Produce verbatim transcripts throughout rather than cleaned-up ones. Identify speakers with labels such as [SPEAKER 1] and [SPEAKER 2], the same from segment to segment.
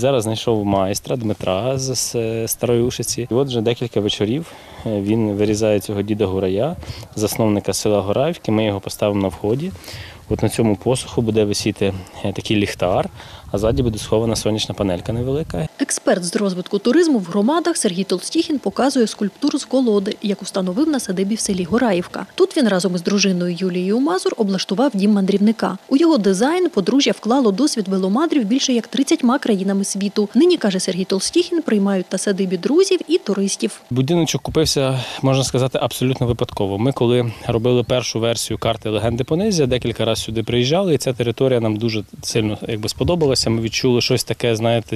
[SPEAKER 1] Зараз знайшов майстра Дмитра з Старої Ушиці. І от вже декілька вечорів він вирізає цього діда Гурая, засновника села Гораївки. Ми його поставимо на вході. От на цьому посуху буде висіти такий ліхтар, а ззаді буде схована сонячна панелька невелика.
[SPEAKER 2] Експерт з розвитку туризму в громадах Сергій Толстіхін показує скульптуру з колоди, яку встановив на садибі в селі Гораївка. Тут він разом із дружиною Юлією Мазур облаштував дім мандрівника. У його дизайн подружжя вклало досвід веломандрів більше як тридцятьма країнами світу. Нині, каже Сергій Толстіхін, приймають на садибі друзів і туристів.
[SPEAKER 1] Будиночок купився, можна сказати, абсолютно випадково. Ми, коли робили першу версію карти «Легенди Понизя», декілька разів сюди приїжджали, і ця територія нам дуже сильно якби сподобалася. Ми відчули щось таке, знаєте,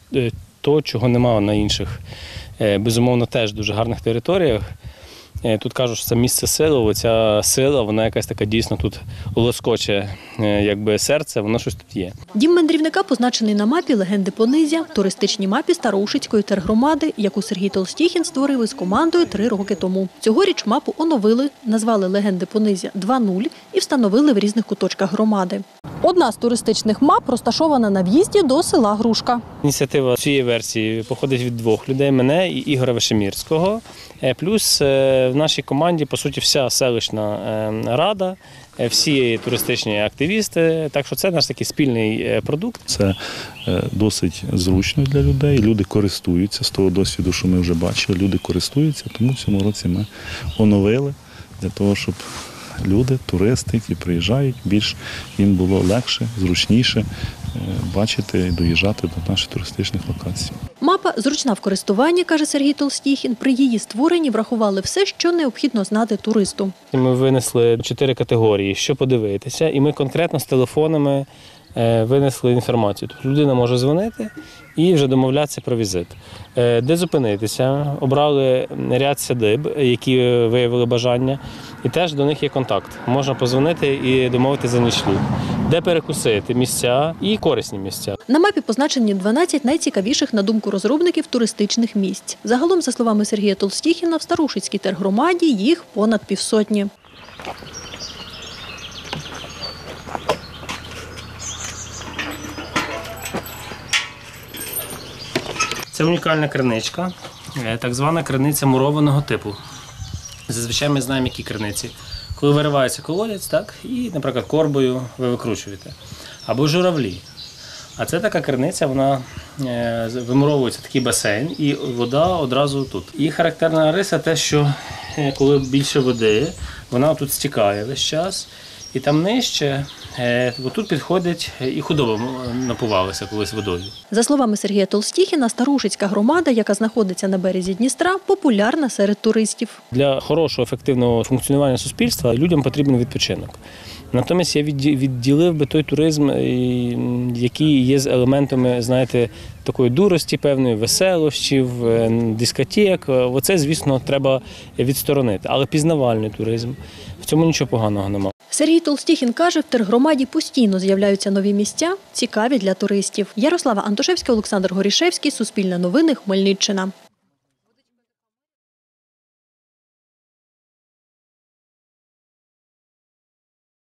[SPEAKER 1] то, чого немає на інших, безумовно, теж дуже гарних територіях. Тут кажуть, що це місце сили, оця сила, вона якась така дійсно тут лоскоче, якби серце, воно щось тут є.
[SPEAKER 2] Дім мандрівника позначений на мапі «Легенди Понизя», туристичній мапі Староушицької тергромади, яку Сергій Толстіхін створив із командою три роки тому. Цьогоріч мапу оновили, назвали «Легенди Понизя два нуль» і встановили в різних куточках громади. Одна з туристичних мап розташована на в'їзді до села Грушка.
[SPEAKER 1] Ініціатива цієї версії походить від двох людей – мене і Ігоря Вишемірського. Плюс в нашій команді, по суті, вся селищна рада, всі туристичні активісти. Так що це наш такий спільний продукт.
[SPEAKER 3] Це досить зручно для людей, люди користуються з того досвіду, що ми вже бачили, люди користуються, тому в цьому році ми оновили для того, щоб люди, туристи, які приїжджають, більш їм було легше, зручніше бачити і доїжджати до наших туристичних локацій.
[SPEAKER 2] Мапа зручна в користуванні, каже Сергій Толстіхін. При її створенні врахували все, що необхідно знати туристу.
[SPEAKER 1] Ми винесли чотири категорії, що подивитися, і ми конкретно з телефонами винесли інформацію. Тобто людина може дзвонити і вже домовлятися про візит. Де зупинитися, обрали ряд садиб, які виявили бажання, і теж до них є контакт. Можна подзвонити і домовитися за нічліг. Де перекусити місця і корисні місця.
[SPEAKER 2] На мапі позначені дванадцять найцікавіших, на думку розробників, туристичних місць. Загалом, за словами Сергія Толстіхіна, в Староушицькій тергромаді їх понад півсотні.
[SPEAKER 1] Це унікальна криничка, так звана криниця мурованого типу. Зазвичай ми знаємо, які криниці. Коли виривається колодязь, так, і, наприклад, корбою ви викручуєте. Або журавлі. А це така криниця, вона вимуровується такий басейн, і вода одразу тут. І характерна риса те, що коли більше води, вона тут стікає весь час. І там нижче, отут підходить, і худоба напувалася колись водою.
[SPEAKER 2] За словами Сергія Толстіхіна, Староушицька громада, яка знаходиться на березі Дністра, популярна серед туристів.
[SPEAKER 1] Для хорошого, ефективного функціонування суспільства людям потрібен відпочинок. Натомість я відділив би той туризм, який є з елементами, знаєте, такої дурості певної, веселощів, дискотек. Оце, звісно, треба відсторонити. Але пізнавальний туризм, в цьому нічого поганого немає.
[SPEAKER 2] Сергій Толстіхін каже, в тергромаді постійно з'являються нові місця, цікаві для туристів. Ярослава Антошевська, Олександр Горішевський, Суспільне новини, Хмельниччина.